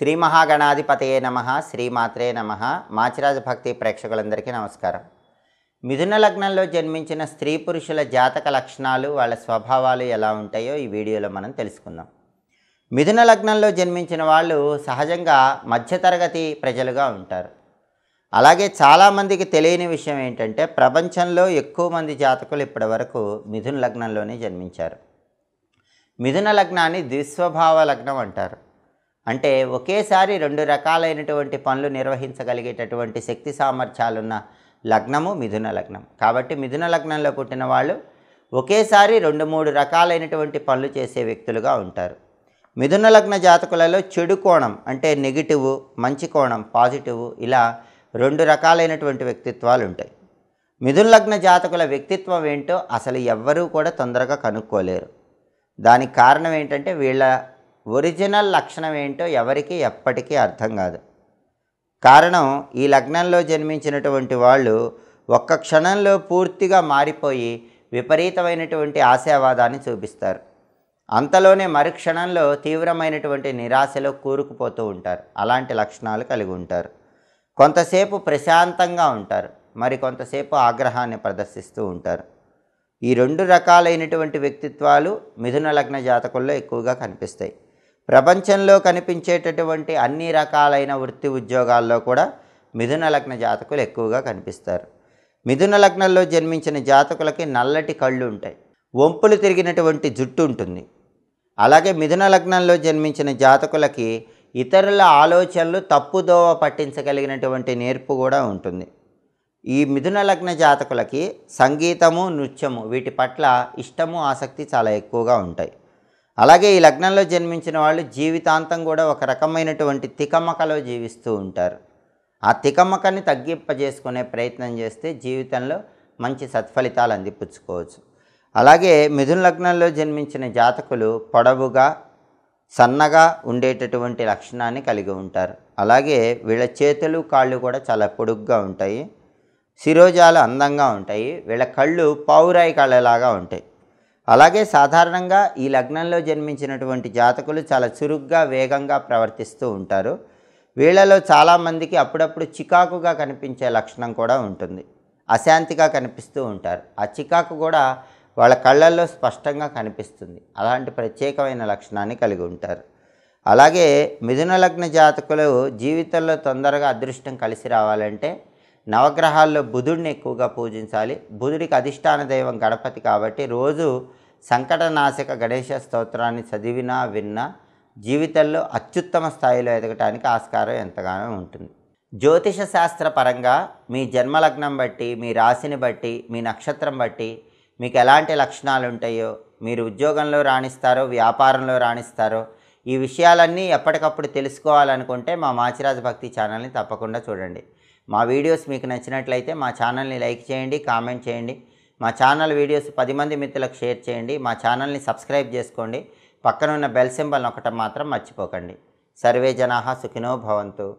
శ్రీ మహాగణాధిపతయే నమః శ్రీమాత్రే నమః మాచిరాజ భక్తి ప్రేక్షకులందరికీ నమస్కారం. మిథున లగ్నంలో జన్మించిన స్త్రీ పురుషుల జాతక లక్షణాలు వాళ్ళ స్వభావాలు ఎలా ఉంటాయో ఈ వీడియోలో మనం తెలుసుకుందాం. మిథున లగ్నంలో జన్మించిన వాళ్ళు సహజంగా మధ్యతరగతి ప్రజలుగా ఉంటారు. అలాగే చాలామందికి తెలియని విషయం ఏంటంటే ప్రపంచంలో ఎక్కువ మంది జాతకులు ఇప్పటివరకు మిథున లగ్నంలోనే జన్మించారు. మిథున లగ్నాన్ని ద్విస్వభావ లగ్నం అంటారు. అంటే ఒకేసారి రెండు రకాలైనటువంటి పనులు నిర్వహించగలిగేటటువంటి శక్తి సామర్థ్యాలున్న లగ్నము మిథున లగ్నం. కాబట్టి మిథున లగ్నంలో పుట్టిన వాళ్ళు ఒకేసారి 2-3 రకాలైనటువంటి పనులు చేసే వ్యక్తులుగా ఉంటారు. మిథున లగ్న జాతకులలో చెడు కోణం అంటే నెగిటివ్, మంచి కోణం పాజిటివ్, ఇలా 2 రకాలైనటువంటి వ్యక్తిత్వాలు ఉంటాయి. మిథున లగ్న జాతకుల వ్యక్తిత్వం ఏంటో అసలు ఎవ్వరూ కూడా తొందరగా కనుక్కోలేరు. దానికి కారణం ఏంటంటే వీళ్ళ ఒరిజినల్ లక్షణం ఏంటో ఎవరికి ఎప్పటికీ అర్థం కాదు. కారణం ఈ లగ్నంలో జన్మించినటువంటి వాళ్ళు ఒక్క క్షణంలో పూర్తిగా మారిపోయి విపరీతమైనటువంటి ఆశావాదాన్ని చూపిస్తారు. అంతలోనే మరుక్షణంలో తీవ్రమైనటువంటి నిరాశలో కూరుకుపోతూ ఉంటారు. అలాంటి లక్షణాలు కలిగి ఉంటారు. కొంతసేపు ప్రశాంతంగా ఉంటారు, మరి కొంతసేపు ఆగ్రహాన్ని ప్రదర్శిస్తూ ఉంటారు. ఈ 2 రకాలైనటువంటి వ్యక్తిత్వాలు మిథున లగ్న జాతకుల్లో ఎక్కువగా కనిపిస్తాయి. ప్రపంచంలో కనిపించేటటువంటి అన్ని రకాలైన వృత్తి ఉద్యోగాల్లో కూడా మిథున లగ్న జాతకులు ఎక్కువగా కనిపిస్తారు. మిథున లగ్నంలో జన్మించిన జాతకులకి నల్లటి కళ్ళు ఉంటాయి, వంపులు తిరిగినటువంటి జుట్టు ఉంటుంది. అలాగే మిథున లగ్నంలో జన్మించిన జాతకులకి ఇతరుల ఆలోచనలు తప్పుదోవ పట్టించగలిగినటువంటి నేర్పు కూడా ఉంటుంది. ఈ మిథున లగ్న జాతకులకి సంగీతము, నృత్యము వీటి పట్ల ఇష్టము, ఆసక్తి చాలా ఎక్కువగా ఉంటాయి. అలాగే ఈ లగ్నంలో జన్మించిన వాళ్ళు జీవితాంతం కూడా ఒక రకమైనటువంటి తికమకలో జీవిస్తూ ఉంటారు. ఆ తికమకని తగ్గింపజేసుకునే ప్రయత్నం చేస్తే జీవితంలో మంచి సత్ఫలితాలు అందిపుచ్చుకోవచ్చు. అలాగే మిథున లగ్నంలో జన్మించిన జాతకులు పొడవుగా, సన్నగా ఉండేటటువంటి లక్షణాన్ని కలిగి ఉంటారు. అలాగే వీళ్ళ చేతులు, కాళ్ళు కూడా చాలా పొడుగ్గా ఉంటాయి. శిరోజాలు అందంగా ఉంటాయి. వీళ్ళ కళ్ళు పావురాయి కళ్ళలాగా ఉంటాయి. అలాగే సాధారణంగా ఈ లగ్నంలో జన్మించినటువంటి జాతకులు చాలా చురుగ్గా, వేగంగా ప్రవర్తిస్తూ ఉంటారు. వీళ్ళలో చాలామందికి అప్పుడప్పుడు చికాకుగా కనిపించే లక్షణం కూడా ఉంటుంది. అశాంతిగా కనిపిస్తూ ఉంటారు. ఆ చికాకు కూడా వాళ్ళ కళ్ళల్లో స్పష్టంగా కనిపిస్తుంది. అలాంటి ప్రత్యేకమైన లక్షణాన్ని కలిగి ఉంటారు. అలాగే మిథున లగ్న జాతకులు జీవితంలో తొందరగా అదృష్టం కలిసి రావాలంటే నవగ్రహాల్లో బుధుడిని ఎక్కువగా పూజించాలి. బుధుడికి అధిష్టాన దైవం గణపతి కాబట్టి రోజు సంకటనాశక గణేశ స్తోత్రాన్ని చదివినా విన్నా జీవితంలో అత్యుత్తమ స్థాయిలో ఎదగటానికి ఆస్కారం ఎంతగానో ఉంటుంది. జ్యోతిష శాస్త్ర పరంగా మీ జన్మలగ్నం బట్టి, మీ రాశిని బట్టి, మీ నక్షత్రం బట్టి మీకు ఎలాంటి లక్షణాలు ఉంటాయో, మీరు ఉద్యోగంలో రాణిస్తారో, వ్యాపారంలో రాణిస్తారో, ఈ విషయాలన్నీ ఎప్పటికప్పుడు తెలుసుకోవాలనుకుంటే మా మాచిరాజ భక్తి ఛానల్ని తప్పకుండా చూడండి. మా వీడియోస్ మీకు నచ్చినట్లయితే మా ఛానల్ని లైక్ చేయండి, కామెంట్ చేయండి. మా ఛానల్ వీడియోస్ 10 మంది మిత్రులకు షేర్ చేయండి. మా ఛానల్ని సబ్స్క్రైబ్ చేసుకోండి. పక్కన ఉన్న బెల్ సింబల్ నొక్కటం మాత్రం మర్చిపోకండి. సర్వే జనాః సుఖినో భవంతు.